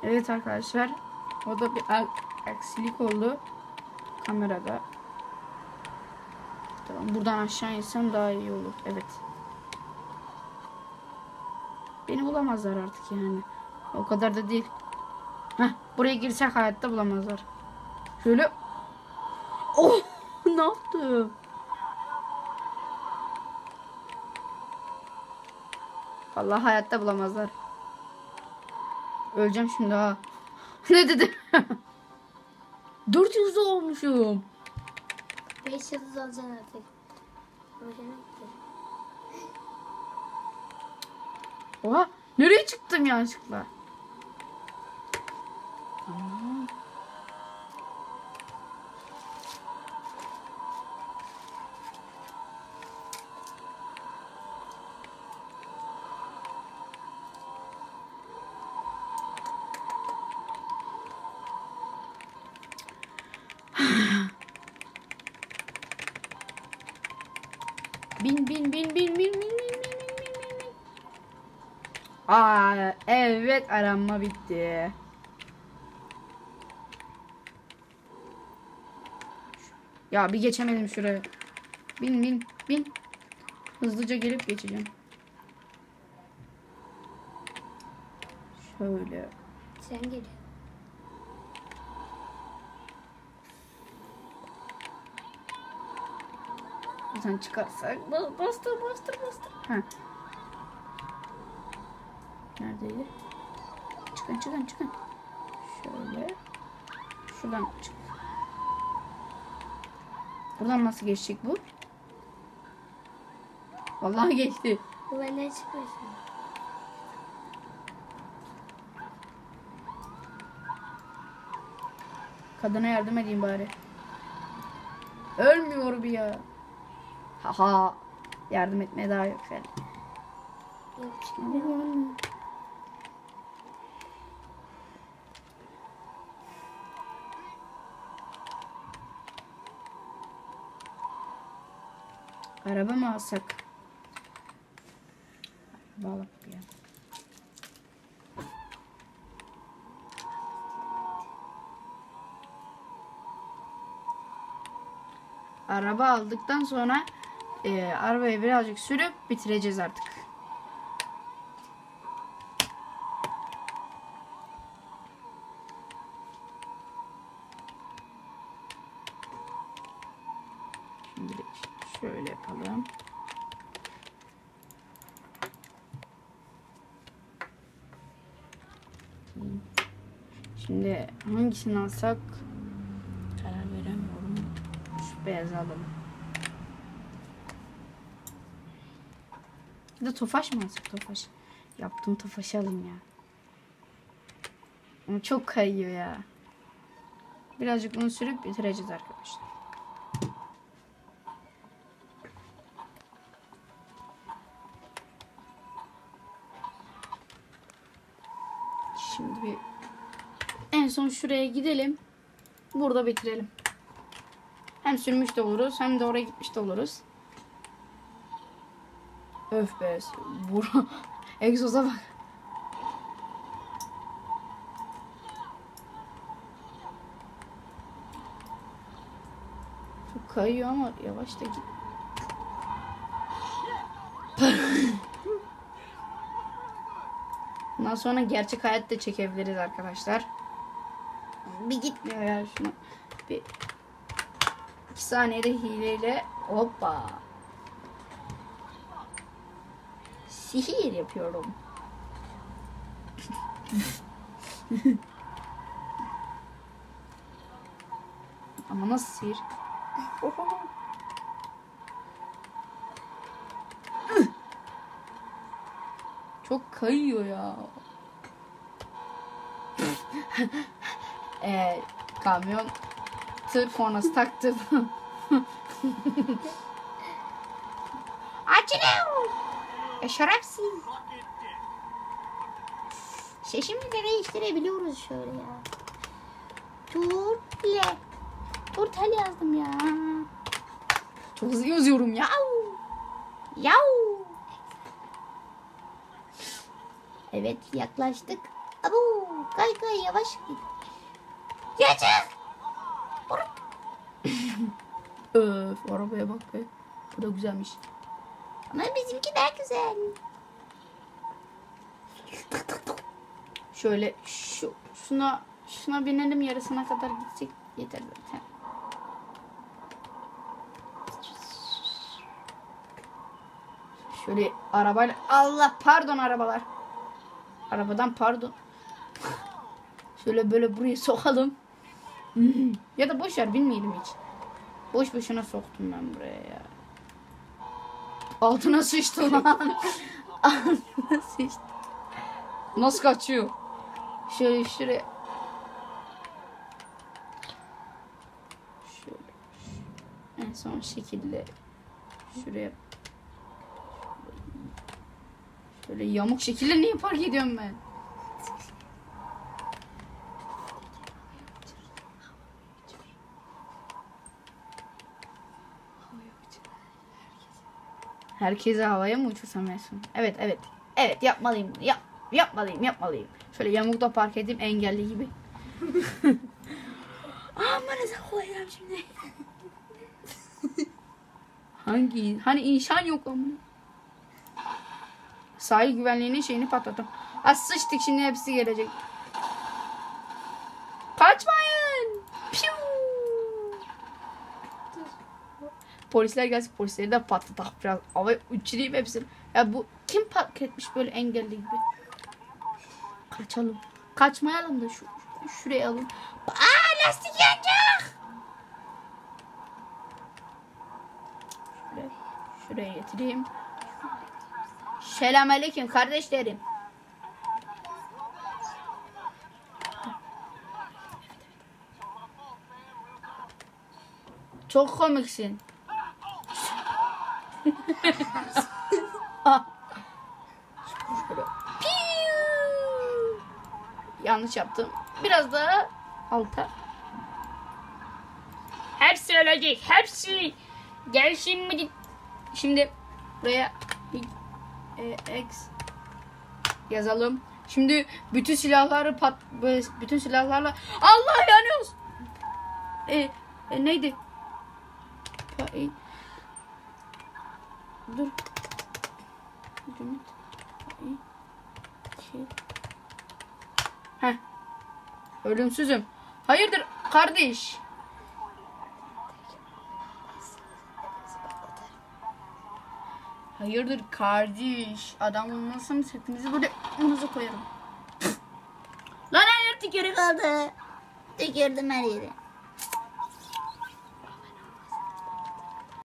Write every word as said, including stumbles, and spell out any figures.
Evet arkadaşlar. O da bir aksilik oldu. Kamerada. Tamam, buradan aşağı insem daha iyi olur. Evet. Beni bulamazlar artık yani. O kadar da değil. Heh, buraya girsek hayatta bulamazlar. Şöyle. Oh! Ne yaptım? Vallahi hayatta bulamazlar. Öleceğim şimdi ha. Ne dedi? dört yüz olmuşum. beş yıldız alacaksın artık. Oha! Nereye çıktım yanlışlıkla? Tamam. Bin bin bin bin bin bin bin bin bin bin. Aa, evet, aranma bitti. Ya bir geçemedim şuraya. Bin bin bin. Hızlıca gelip geçeceğim. Şöyle. Sen gel. Sen çıkarsak bastır bastır bastır. Ha. Neredeydi? Çıkın çıkın çıkın. Şöyle. Şuradan çık. Buradan nasıl geçecek bu? Vallahi geçti. Bu benden çıkmasın. Kadına yardım edeyim bari. Ölmüyor bir ya. Haha. Yardım etmeye daha yok yani. Yok çıkmıyor. Araba mı alsak? Araba alalım ya. Araba aldıktan sonra e, arabayı birazcık sürüp bitireceğiz artık. Şimdi şöyle yapalım. Şimdi hangisini alsak karar veremiyorum. Şu beyazı alalım. Bir de Tofaş mı alsak? Tofaş. Yaptım, Tofaş'ı alayım ya. Ama çok kayıyor ya. Birazcık bunu sürüp bitireceğiz arkadaşlar. Şimdi bir en son şuraya gidelim. Burada bitirelim. Hem sürmüş de oluruz hem de oraya gitmiş de oluruz. Öf be. Bura. Egzoza bak. Çok kayıyor ama yavaş da git. Bundan sonra gerçek hayatta çekebiliriz arkadaşlar. Bir gitmiyor ya şunu. Bir iki saniyede hileyle hoppa. Sihir yapıyorum. Ama nasıl sihir? Çok kayıyor ya. ee, kamyon tır kornası taktım. Açılıyor. E şerefsiz. Sesimi de değiştirebiliyoruz şöyle ya. Turtle. Turtle yazdım ya. Çok hızlı yazıyorum ya. Yav. Evet yaklaştık. Abu. Kay kay yavaş git. Geçin. Öf, arabaya bak be. Bu da güzelmiş. Ama bizimki daha güzel. Şöyle şu şuna şuna binelim, yarısına kadar gidecek yeter zaten. Şöyle arabayla, Allah pardon arabalar. Arabadan pardon. Şöyle böyle buraya sokalım. Ya da boş ver, bilmeyelim hiç. Boş boşuna soktum ben buraya ya. Altına sıçtı lan. Altına sıçtı. Nasıl kaçıyor? Şöyle şuraya. Şöyle. En son şekilde şuraya. Şöyle yamuk şekilde niye park ediyorum ben? Herkese havaya mı uçursam en son? Evet evet. Evet yapmalıyım bunu. Yap, yapmalıyım yapmalıyım. Şöyle yamukta park edeyim, engelli gibi. Amanıza koyacağım şimdi. Hangi? Hani inşan yok ama. Sahil güvenliğinin şeyini patlattım. Az sıçtık, şimdi hepsi gelecek. Kaçmayın. Piu. Polisler gelsin, polisleri de patlatak biraz. Ama uçurayım hepsini. Ya bu kim park etmiş böyle engelli gibi? Kaçalım. Kaçmayalım da şu şuraya alın. Aa, lastik yanacak. Şuraya, şuraya getireyim. Selamünaleyküm kardeşlerim. Çok komiksin. Yanlış yaptım. Biraz daha alta. Hepsi ölecek. Hepsi. Gel şimdi. Şimdi buraya e, X yazalım. Şimdi bütün silahları pat bütün silahlarla Allah yanıyoruz. E, e neydi? E, dur. Heh. Ölümsüzüm. Hayırdır kardeş? Hayırdır kardeş? Adam olmasam setimizi böyle omuza koyarım. Lan her yer tükürük oldu. Tükürdüm her yere.